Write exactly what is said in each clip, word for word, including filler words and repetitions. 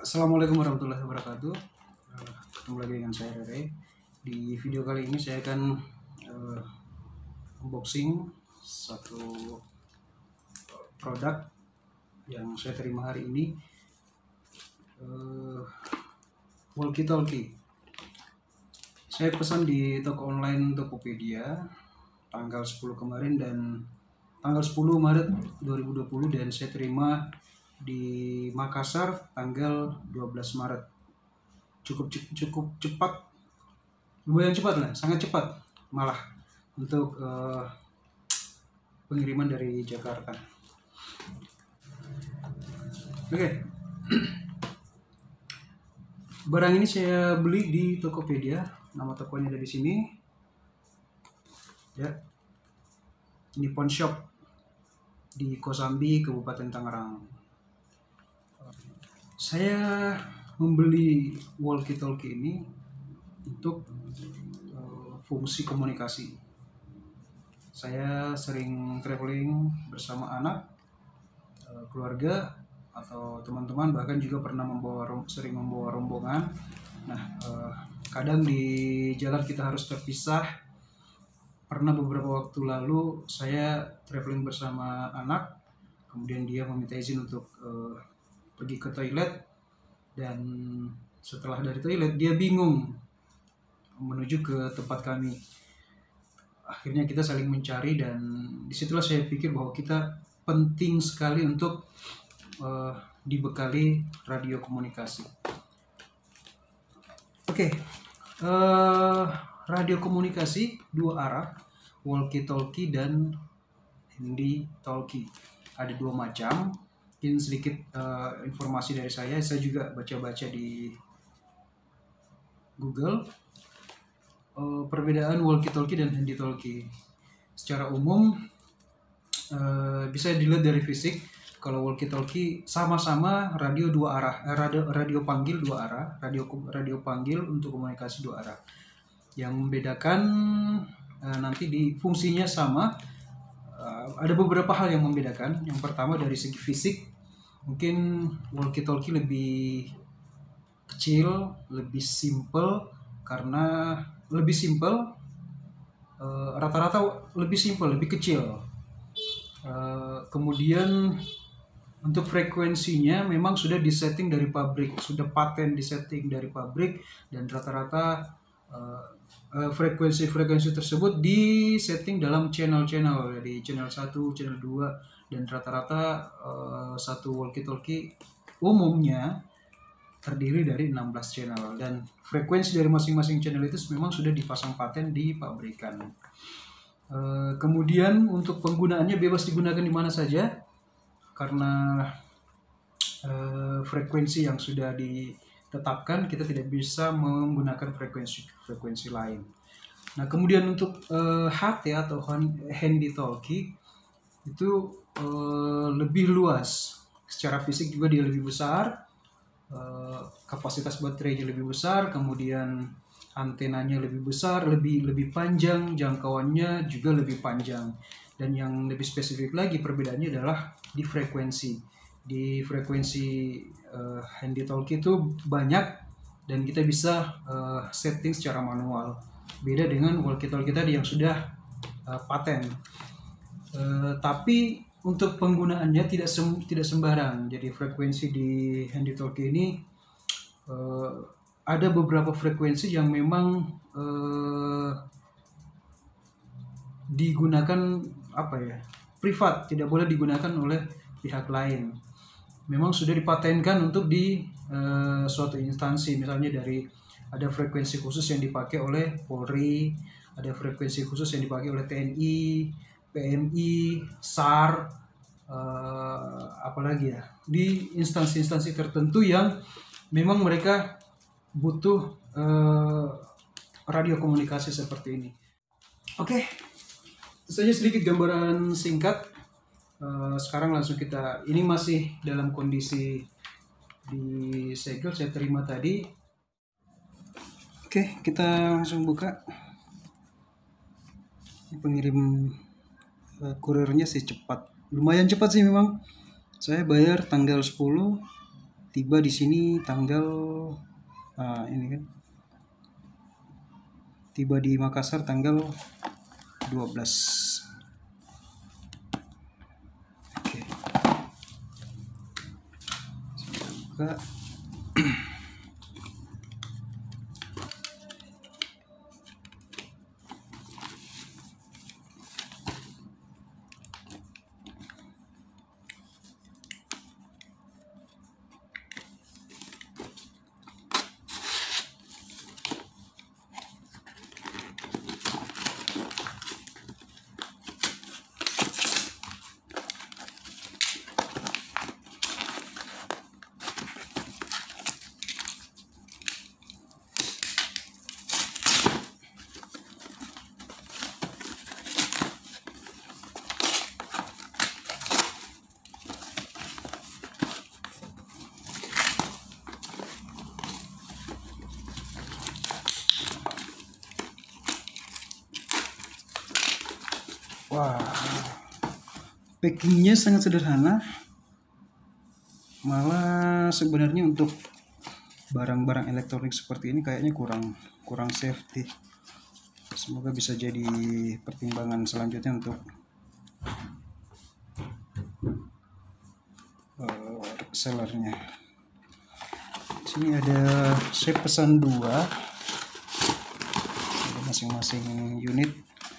Assalamualaikum warahmatullahi wabarakatuh. Eh, Ketemu lagi dengan saya Rere. Di video kali ini saya akan uh, unboxing satu produk yang saya terima hari ini, uh, walkie talkie. Saya pesan di toko online Tokopedia tanggal sepuluh kemarin dan tanggal sepuluh Maret dua ribu dua puluh, dan saya terima di Makassar tanggal dua belas Maret. Cukup cukup cepat, lumayan cepat lah, sangat cepat malah untuk uh, pengiriman dari Jakarta. Oke, okay. Barang ini saya beli di Tokopedia, nama tokonya ada di sini. Ya, ini Pawn Shop di Kosambi, Kabupaten Tangerang. Saya membeli walkie-talkie ini untuk uh, fungsi komunikasi. Saya sering traveling bersama anak, uh, keluarga, atau teman-teman, bahkan juga pernah membawa sering membawa rombongan. Nah, uh, kadang di jalan kita harus terpisah. Pernah beberapa waktu lalu saya traveling bersama anak, kemudian dia meminta izin untuk uh, pergi ke toilet, dan setelah dari toilet dia bingung menuju ke tempat kami. Akhirnya kita saling mencari, dan disitulah saya pikir bahwa kita penting sekali untuk uh, dibekali radio komunikasi. Oke, okay. uh, radio komunikasi dua arah, walkie talkie dan handy talkie, ada dua macam. Mungkin sedikit uh, informasi dari saya, saya juga baca-baca di Google uh, perbedaan walkie-talkie dan handy-talkie. Secara umum uh, bisa dilihat dari fisik. Kalau walkie-talkie sama-sama radio dua arah, eh, radio, radio panggil dua arah, radio radio panggil untuk komunikasi dua arah. Yang membedakan uh, nanti di fungsinya sama. Uh, ada beberapa hal yang membedakan. Yang pertama dari segi fisik. Mungkin walkie-talkie lebih kecil, lebih simple, karena lebih simple, uh, rata-rata lebih simple, lebih kecil. Uh, kemudian untuk frekuensinya memang sudah disetting dari pabrik, sudah paten disetting dari pabrik, dan rata-rata uh, uh, frekuensi-frekuensi tersebut disetting dalam channel-channel, di channel satu, channel dua, dan rata-rata uh, satu walkie-talkie umumnya terdiri dari enam belas channel, dan frekuensi dari masing-masing channel itu memang sudah dipasang paten di pabrikan. Uh, kemudian untuk penggunaannya bebas digunakan di mana saja, karena uh, frekuensi yang sudah ditetapkan, kita tidak bisa menggunakan frekuensi-frekuensi lain. Nah, kemudian untuk uh, H T atau handy talkie itu Uh, lebih luas. Secara fisik juga dia lebih besar, uh, kapasitas baterainya lebih besar, kemudian antenanya lebih besar, lebih lebih panjang, jangkauannya juga lebih panjang. Dan yang lebih spesifik lagi perbedaannya adalah di frekuensi. Di frekuensi uh, handy talkie itu banyak, dan kita bisa uh, setting secara manual. Beda dengan walkie-talkie tadi yang sudah uh, paten. Uh, tapi untuk penggunaannya tidak sem tidak sembarang. Jadi frekuensi di handy talkie ini uh, ada beberapa frekuensi yang memang uh, digunakan apa ya, privat, tidak boleh digunakan oleh pihak lain. Memang sudah dipatenkan untuk di uh, suatu instansi, misalnya dari ada frekuensi khusus yang dipakai oleh Polri, ada frekuensi khusus yang dipakai oleh T N I, P M I, S A R, uh, apalagi ya, di instansi-instansi tertentu yang memang mereka butuh uh, radio komunikasi seperti ini. Oke, itu saja sedikit gambaran singkat. Uh, sekarang langsung kita, ini masih dalam kondisi disegel, saya terima tadi. Oke, kita langsung buka. Pengirim kurirnya sih cepat, lumayan cepat sih memang. Saya bayar tanggal sepuluh, tiba di sini tanggal ah, ini kan tiba di Makassar tanggal dua belas. Oke. Saya buka. Wah, packingnya sangat sederhana. Malah sebenarnya untuk barang-barang elektronik seperti ini kayaknya kurang kurang safety. Semoga bisa jadi pertimbangan selanjutnya untuk uh, sellernya. Di sini ada saya pesan dua, masing-masing unit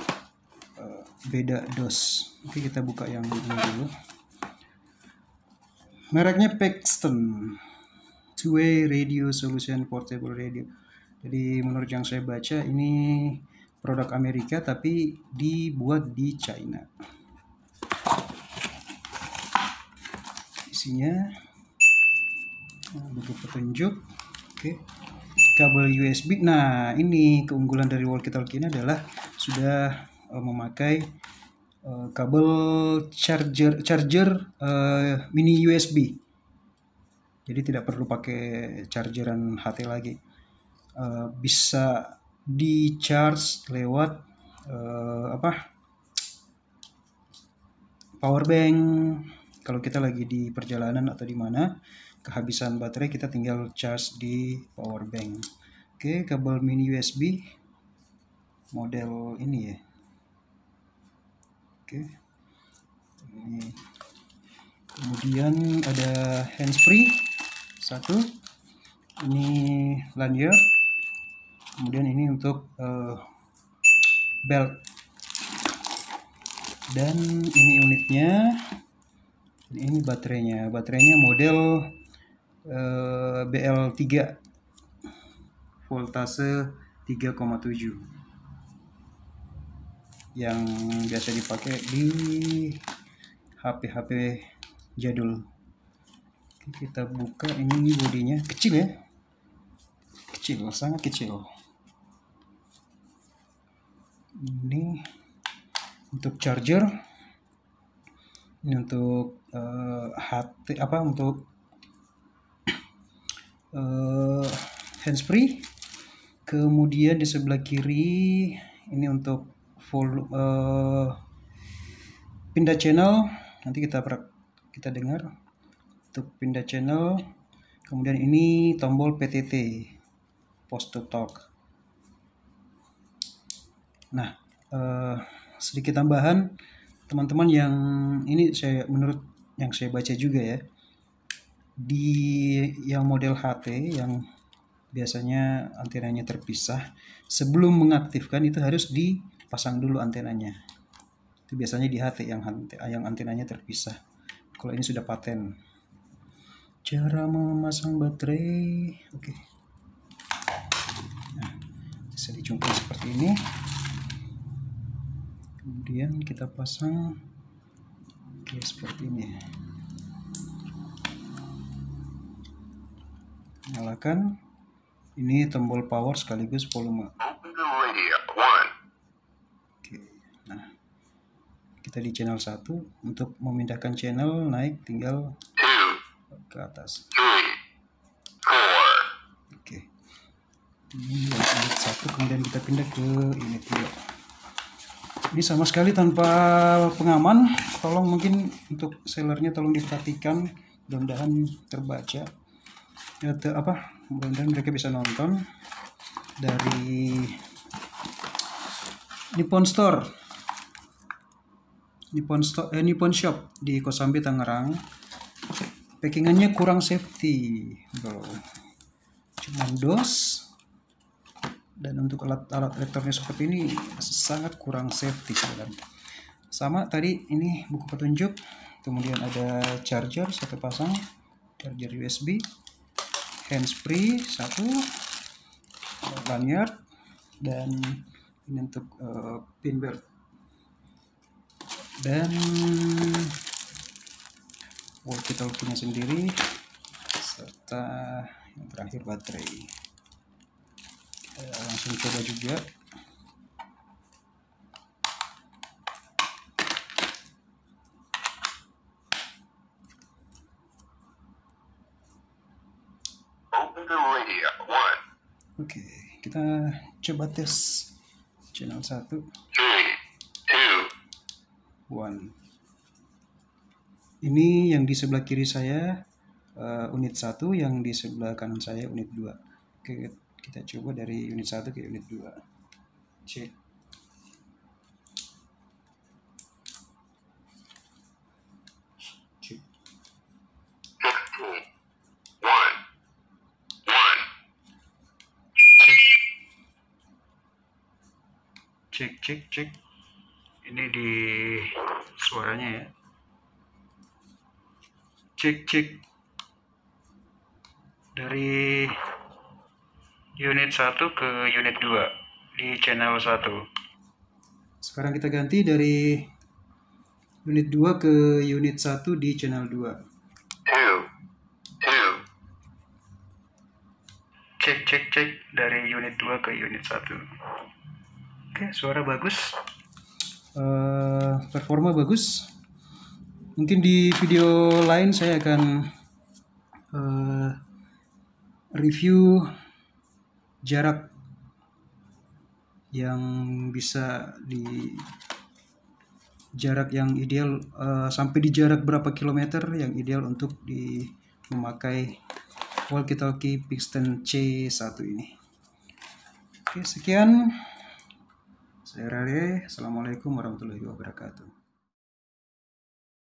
beda dos. Oke, kita buka yang ini dulu. Mereknya Paxton two-way radio solution portable radio. Jadi menurut yang saya baca ini produk Amerika tapi dibuat di China. Isinya buku petunjuk. Oke. Kabel U S B. Nah, ini keunggulan dari walkie-talkie ini adalah sudah memakai uh, kabel charger charger uh, mini U S B, jadi tidak perlu pakai chargeran H T lagi. Uh, bisa di charge lewat uh, apa power bank. Kalau kita lagi di perjalanan atau di mana kehabisan baterai, kita tinggal charge di power bank. Oke, kabel mini U S B model ini ya. Oke, ini kemudian ada handsfree satu, ini lanyard, kemudian ini untuk uh, belt, dan ini unitnya, ini baterainya, baterainya model uh, B L tiga, voltase tiga koma tujuh. Yang biasa dipakai di H P-H P jadul. Kita buka, ini bodinya kecil ya, kecil, sangat kecil. Ini untuk charger, ini untuk uh, H T apa untuk uh, handsfree. Kemudian di sebelah kiri ini untuk volume uh, pindah channel, nanti kita kita dengar untuk pindah channel. Kemudian ini tombol P T T, push to talk. Nah, uh, sedikit tambahan teman-teman, yang ini saya menurut yang saya baca juga ya, di yang model H T yang biasanya antenanya terpisah, sebelum mengaktifkan itu harus di pasang dulu antenanya. Itu biasanya di H T yang yang antenanya terpisah. Kalau ini sudah paten. Cara memasang baterai, oke. Okay. Nah, bisa dijungkir seperti ini. Kemudian kita pasang, oke, okay, seperti ini. Nyalakan. Ini tombol power sekaligus volume. Kita di channel satu, untuk memindahkan channel naik tinggal ke atas. Oke. Ini unit satu, kemudian kita pindah ke unit dua. Ini sama sekali tanpa pengaman. Tolong mungkin untuk sellernya tolong diperhatikan, mudah-mudahan terbaca. atau apa, mudah-mudahan mereka bisa nonton dari Nippon Store, Nippon Store, eh, Nippon Shop di Kosambi Tangerang. Packingannya kurang safety, bro. Cuma dos, dan untuk alat-alat elektronik seperti ini sangat kurang safety, kan. Sama tadi ini buku petunjuk, kemudian ada charger satu pasang, charger U S B, handsfree satu, lanyard, dan ini untuk uh, pin belt, dan walkie-talkie-nya sendiri, serta yang terakhir baterai. Kita langsung coba juga. Open the radio. One. Oke, kita coba tes channel satu. Three. Two. One. Ini yang di sebelah kiri saya uh, unit satu, yang di sebelah kanan saya unit dua. Oke, kita coba dari unit satu ke unit dua. Cek. Cek. Sixteen. One. One. Cek, cek, cek. Ini di suaranya ya. Cek, cek. Dari unit satu ke unit dua di channel satu. Sekarang kita ganti dari unit dua ke unit satu di channel dua. Two. Two. Cek, cek, cek dari unit dua ke unit satu. Oke, suara bagus. Uh, performa bagus. Mungkin di video lain saya akan uh, review jarak yang bisa di jarak yang ideal, uh, sampai di jarak berapa kilometer yang ideal untuk di memakai walkie-talkie Pixton C satu ini. Oke, sekian. Saya Rare. Assalamualaikum warahmatullahi wabarakatuh.